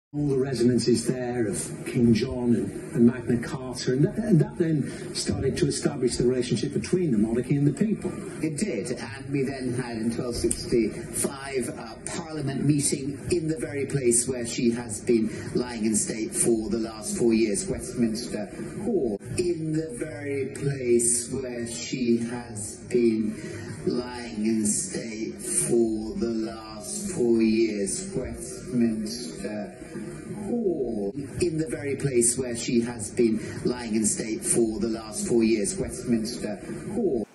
All the resonances there of King John and Magna Carta, and that then started to establish the relationship between the monarchy and the people. It did, and we then had in 1265 a Parliament meeting in the very place where she has been lying in state for the last 4 years, Westminster Hall. In the very place where she has been lying in state for the last 4 years, Westminster Hall. In the very place where she has been lying in state for the last 4 years, Westminster Hall.